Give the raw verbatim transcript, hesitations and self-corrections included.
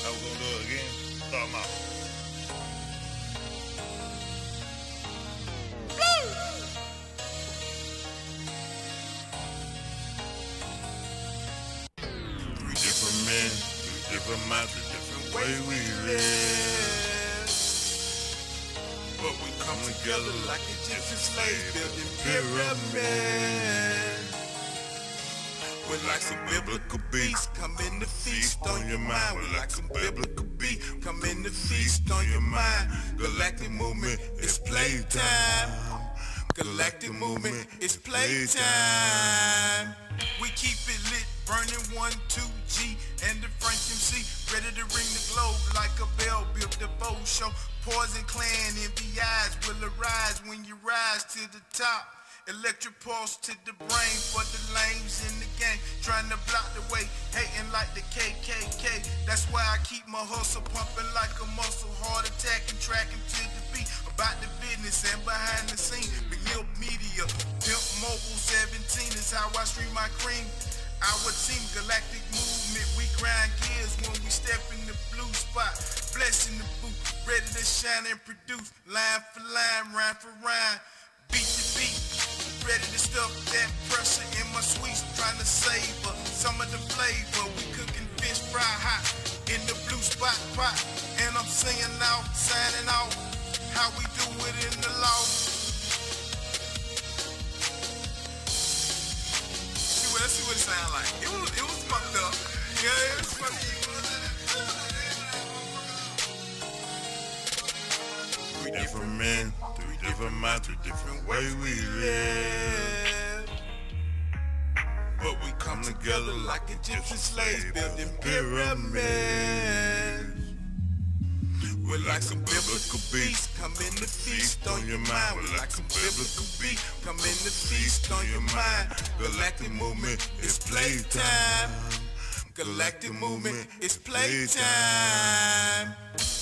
How we gonna do it again? Start them out. Three different men, three different minds, three different ways we live. But we come together like Egyptian slaves building pyramids. We're like some biblical beasts, come in to feast on your mind. We're like some biblical beasts, come in to feast on your mind. Galactic movement, it's playtime. Galactic movement, it's playtime. We keep it lit, burning one, two G and the Frank M C, ready to ring the globe like a bell, build the bow show. Poison clan in the eyes will arise when you rise to the top. Electric pulse to the brain for the lames in the game, trying to block the way, hating like the K K K. That's why I keep my hustle pumping like a muscle, hard attacking, tracking to the beat. About the business and behind the scene, McNeil Media, Pimp Mobile seventeen is how I stream my cream. Our team, Galactic movement, we grind gears when we step in the blue spot. Blessing the boot, ready to shine and produce, line for line, rhyme for rhyme, beat to beat. Ready to stuff that pressure in my sweets, trying to savor some of the flavor. We cooking fish fry hot in the blue spot pot, and I'm singing out, signing out, how we do it in the law. See what, let's see what it sound like. It was, it was fucked up. Yeah, it was fucked up. Three different men, three different minds, three different ways we live. But we come together like Egyptian slaves building pyramids. We're like some biblical beasts, come in to feast on your mind. We're like some biblical beasts, come in to feast on your mind. Galactic movement, it's playtime. Galactic movement, it's playtime.